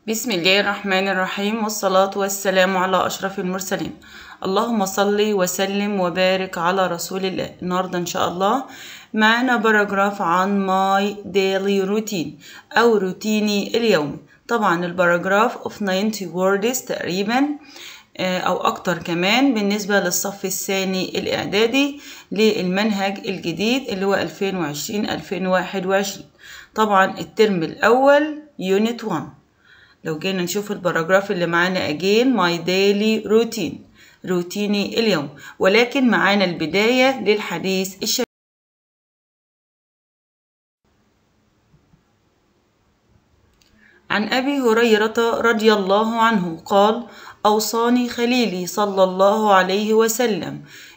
بسم الله الرحمن الرحيم، والصلاة والسلام على أشرف المرسلين. اللهم صل وسلم وبارك على رسول الله. النهاردة إن شاء الله معنا باراجراف عن my daily routine أو روتيني اليومي. طبعا الباراجراف of 90 words تقريبا أو أكتر كمان بالنسبة للصف الثاني الإعدادي للمنهج الجديد اللي هو 2020-2021. طبعا الترم الأول Unit 1. لو جينا نشوف الباراجراف اللي معانا again my daily routine روتيني اليوم، ولكن معانا البداية للحديث الشريف. عن أبي هريرة رضي الله عنه قال: أوصاني خليلي صلى الله عليه وسلم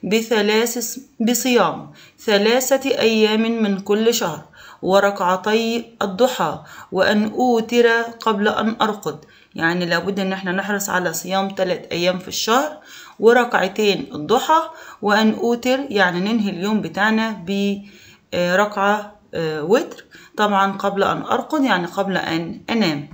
بصيام 3 أيام من كل شهر وركعتي الضحى وأن أوتر قبل أن أرقد. يعني لابد أن احنا نحرص على صيام 3 أيام في الشهر وركعتين الضحى وأن أوتر، يعني ننهي اليوم بتاعنا بركعة وتر، طبعا قبل أن أرقد يعني قبل أن أنام.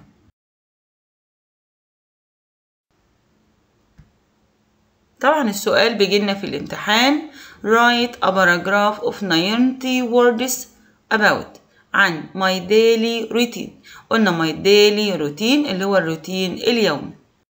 طبعا السؤال بيجيلنا في الامتحان write a paragraph of 90 words about عن my daily routine. قلنا my daily routine اللي هو الروتين اليومي.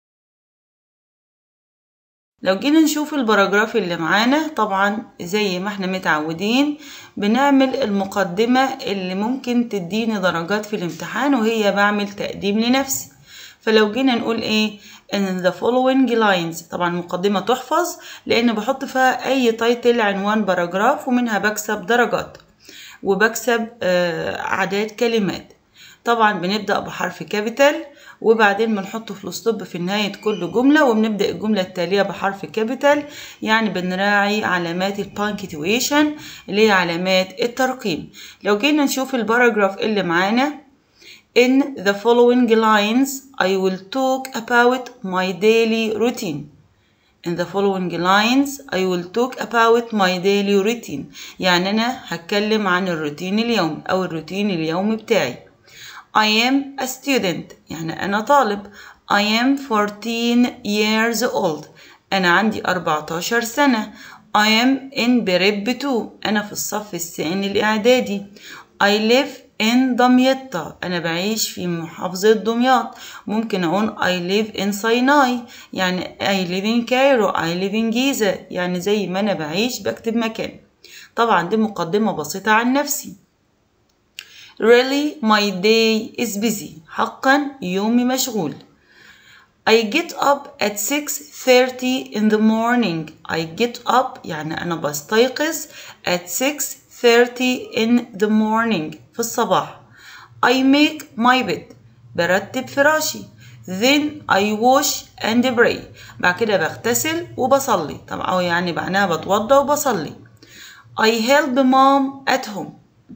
لو جينا نشوف الباراجراف اللي معانا، طبعا زي ما احنا متعودين بنعمل المقدمة اللي ممكن تديني درجات في الامتحان، وهي بعمل تقديم لنفسي. فلو جينا نقول ايه in the following lines، طبعا المقدمة تحفظ لان بحط فيها اي تايتل عنوان باراجراف ومنها بكسب درجات وبكسب اعداد كلمات. طبعا بنبدأ بحرف كابيتال وبعدين بنحطه في الستوب في نهاية كل جملة، وبنبدأ الجملة التالية بحرف كابيتال، يعني بنراعي علامات البانكتويشن اللي هي علامات الترقيم. لو جينا نشوف الباراجراف اللي معانا in the following lines I will talk about my daily routine. In the following lines I will talk about my daily routine، يعني أنا هتكلم عن الروتين اليومي أو الروتين اليومي بتاعي. I am a student، يعني أنا طالب. I am 14 years old، أنا عندي 14 سنة. I am in prep 2، أنا في الصف الثاني الإعدادي. I live in دمياط، أنا بعيش في محافظة دمياط. ممكن أقول I live in سيناء، يعني I live in Cairo، I live in جيزة، يعني زي ما أنا بعيش بكتب مكان. طبعا دي مقدمة بسيطة عن نفسي. Really my day is busy، حقا يومي مشغول. I get up at 6:30 in the morning. I get up يعني أنا بستيقظ at 6:30 in the morning في الصباح. I make my bed، برتب فراشي. Then I wash and pray، بعد كده بغتسل وبصلي، طبعا يعني معناها بتوضى وبصلي. I help mom at home،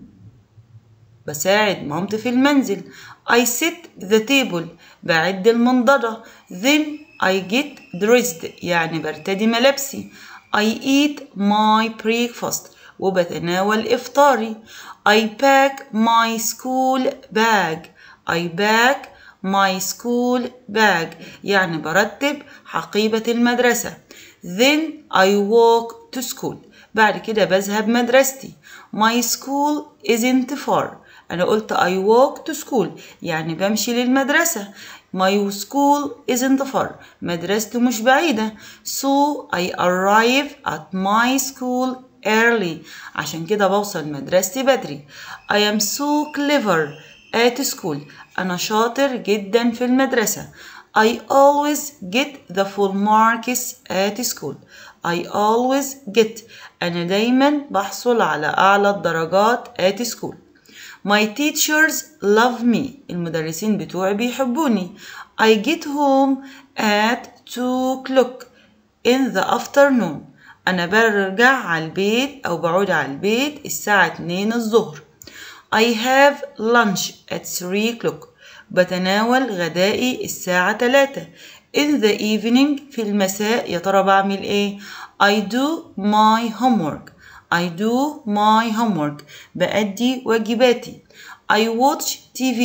بساعد مامتي في المنزل. I set the table، بعد المنضدة. Then I get dressed، يعني برتدي ملابسي. I eat my breakfast، وبتناول إفطاري. I pack my school bag. I pack my school bag، يعني برتب حقيبة المدرسة. Then I walk to school، بعد كده بذهب مدرستي. My school isn't far، أنا قلت I walk to school يعني بمشي للمدرسة. My school isn't far، مدرستي مش بعيدة. So I arrive at my school early، عشان كده بوصل مدرستي بدري. I am so clever at school، أنا شاطر جدا في المدرسة. I always get the full marks at school. I always get، أنا دايما بحصل على أعلى الدرجات at school. My teachers love me، المدرسين بتوعي بيحبوني. I get home at 2 o'clock in the afternoon، أنا برجع على البيت أو بعود على البيت الساعة 2 الظهر. I have lunch at 3 o'clock، بتناول غدائي الساعة 3. In the evening، في المساء يا ترى بعمل إيه؟ I do my homework. I do my homework، بأدي واجباتي. I watch TV،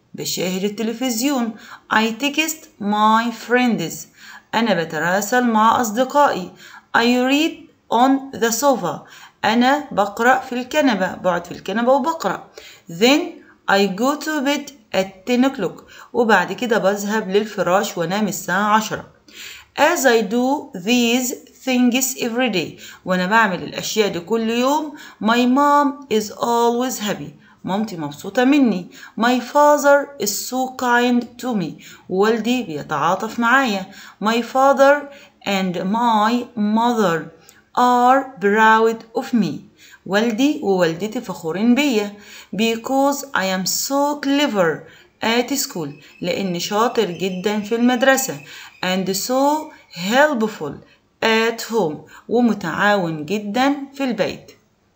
بشاهد التلفزيون. I text my friends. أنا بتراسل مع أصدقائي. I read on the sofa. أنا بقرأ في الكنبة، بقعد في الكنبة وبقرأ. Then I go to bed at 10 o'clock. وبعد كده بذهب للفراش وانام الساعة 10. As I do these things every day. وأنا بعمل الأشياء دي كل يوم. My mom is always happy. مامتي مبسوطة مني. My father is so kind to me. والدي بيتعاطف معايا. My father and my mother are proud of me. والدي ووالدتي فخورين بيا. Because I am so clever at school. لأني شاطر جدا في المدرسة. And so helpful at home. ومتعاون جدا في البيت.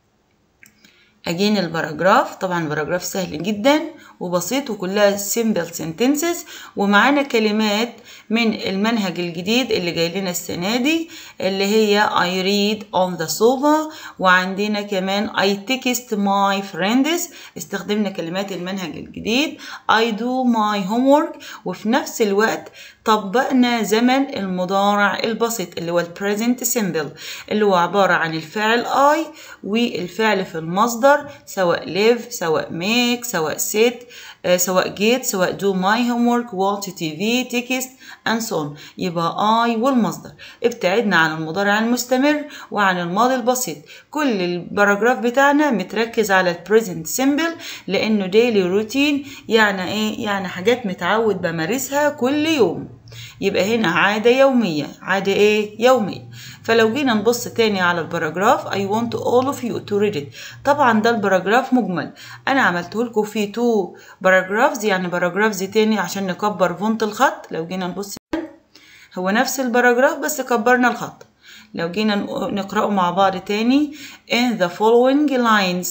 أجين الباراجراف. طبعا الباراجراف سهل جدا وبسيط وكلها simple sentences، ومعانا كلمات من المنهج الجديد اللي جاي لنا السنة دي اللي هي I read on the sofa، وعندنا كمان I text my friends. استخدمنا كلمات المنهج الجديد. I do my homework. وفي نفس الوقت طبقنا زمن المضارع البسيط اللي هو present simple اللي هو عبارة عن الفعل I والفعل في المصدر سواء live سواء make سواء sit سواء get سواء do my homework watch TV text and so on. يبقى I والمصدر. ابتعدنا عن المضارع المستمر وعن الماضي البسيط. كل الباراجراف بتاعنا متركز على present simple لأنه daily routine. يعني إيه؟ يعني حاجات متعود بمارسها كل يوم. يبقى هنا عادة يومية. عادة إيه؟ يومية. فلو جينا نبص تاني على الباراجراف I want all of you to read it. طبعا ده الباراجراف مجمل. أنا عملته لكم في 2 باراجرافز يعني باراجرافز تاني عشان نكبر فونت الخط. لو جينا نبص هو نفس الباراجراف بس كبرنا الخط. لو جينا نقرأه مع بعض تاني in the following lines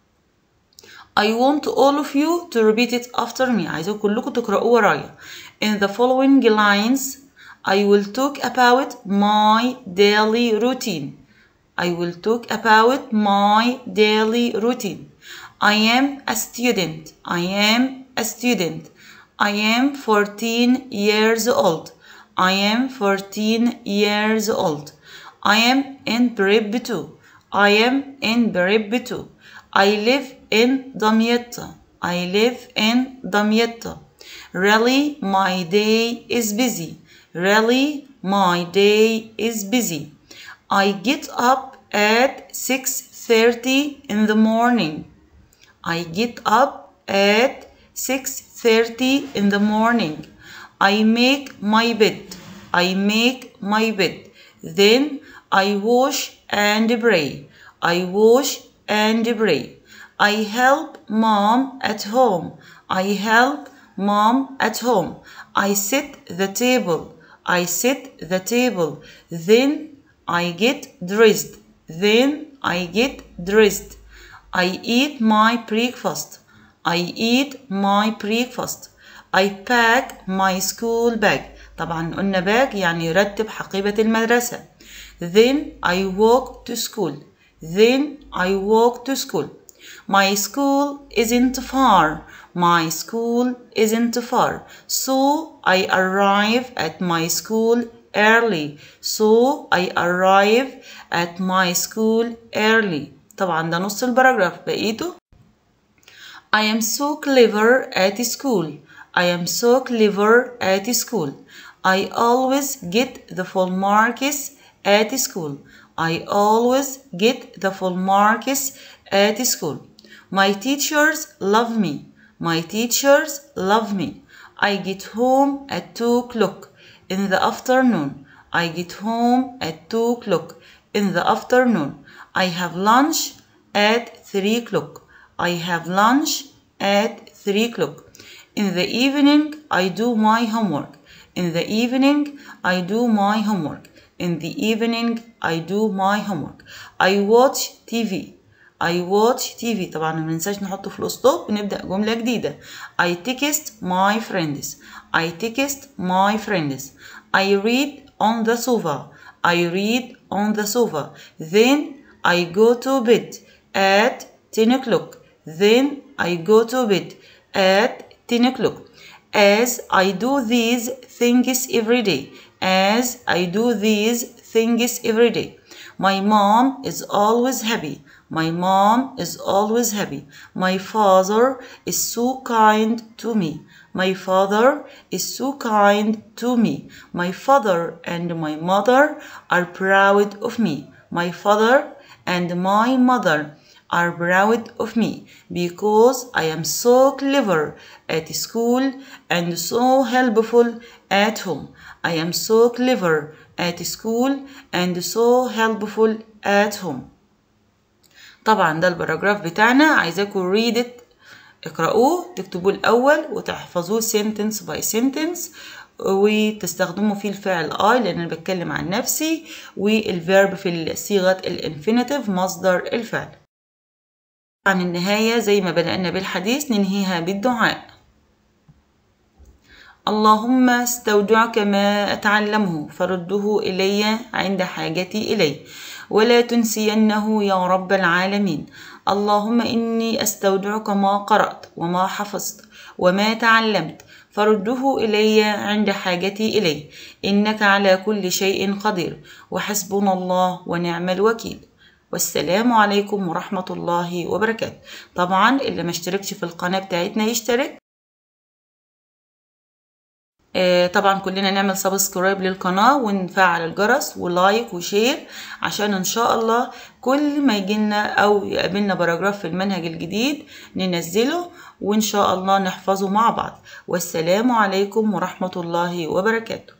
I want all of you to repeat it after me. عايزة كلكم تقرأوه ورايا. In the following lines I will talk about my daily routine. I will talk about my daily routine. I am a student. I am a student. I am 14 years old. I am 14 years old. I am in prep 2. I am in prep 2. I live in Damietta. I live in Damietta. Really, my day is busy. Really, my day is busy. I get up at 6:30 in the morning. I get up at 6:30 in the morning. I make my bed. I make my bed. Then I wash and pray. I wash and pray. I help mom at home. I help mom at home. I set the table. I set the table. Then I get dressed. Then I get dressed. I eat my breakfast. I eat my breakfast. I pack my school bag. طبعا قلنا bag يعني يرتب حقيبة المدرسة. Then I walk to school. Then I walk to school. My school isn't far. My school isn't far. So I arrive at my school early. So I arrive at my school early. طبعا ده نص الباراجراف. بقيته I am so clever at school. I am so clever at school. I always get the full marks at school. I always get the full marks at school. My teachers love me. My teachers love me. I get home at 2 o'clock in the afternoon. I get home at 2 o'clock in the afternoon. I have lunch at 3 o'clock. I have lunch at 3 o'clock. In the evening, I do my homework. In the evening, I do my homework. In the evening, I do my homework. I watch TV. I watch TV. طبعا ما ننساش نحطه في الأسطوب ونبدأ جملة جديدة. I text my friends. I text my friends. I read on the sofa. I read on the sofa. Then I go to bed at 10 o'clock. Then I go to bed at 10 o'clock. As I do these things every day. As I do these things every day. My mom is always happy. My mom is always happy. My father is so kind to me. My father is so kind to me. My father and my mother are proud of me. My father and my mother are proud of me because I am so clever at school and so helpful at home. I am so clever at school and so helpful at home. طبعا ده الباراجراف بتاعنا، عايزاكم read it، اقرأوه، تكتبوه الأول وتحفظوه sentence by sentence، وتستخدموا فيه الفعل I لأن أنا بتكلم عن نفسي، والverb في صيغة الانفينيتيف مصدر الفعل. عن النهاية زي ما بدأنا بالحديث ننهيها بالدعاء. اللهم استودعك ما أتعلمه فرده إلي عند حاجتي إليه ولا تنسينه يا رب العالمين. اللهم إني أستودعك ما قرأت وما حفظت وما تعلمت فرده إلي عند حاجتي إليه إنك على كل شيء قدير وحسبنا الله ونعم الوكيل. والسلام عليكم ورحمة الله وبركاته. طبعا اللي ما اشتركش في القناة بتاعتنا يشترك. طبعا كلنا نعمل سبسكرايب للقناة ونفعل الجرس ولايك وشير عشان ان شاء الله كل ما يجينا او يقابلنا باراجراف في المنهج الجديد ننزله وان شاء الله نحفظه مع بعض. والسلام عليكم ورحمة الله وبركاته.